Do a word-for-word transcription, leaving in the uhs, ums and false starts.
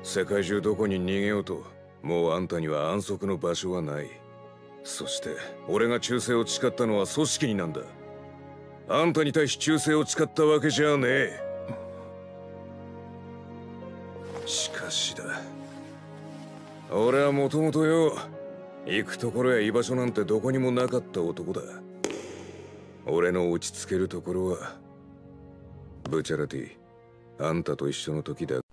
世界中どこに逃げようと、もうあんたには安息の場所はない。そして俺が忠誠を誓ったのは組織になんだ。あんたに対し忠誠を誓ったわけじゃねえ。しかしだ、俺はもともとよ、行くところや居場所なんてどこにもなかった男だ。俺の落ち着けるところはブチャラティ、あんたと一緒の時だ。